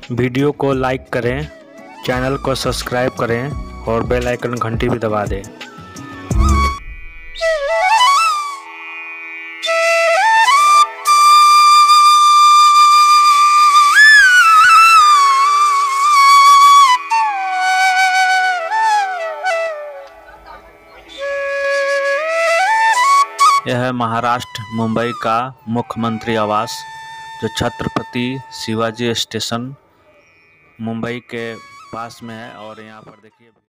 Video को like करें, channel को सब्सक्राइब करें और बेल आइकन घंटी भी दबा दें। यह है महाराष्ट्र मुंबई का मुख्यमंत्री आवास, जो छत्रपति शिवाजी स्टेशन मुंबई के पास में है। और यहाँ पर देखिए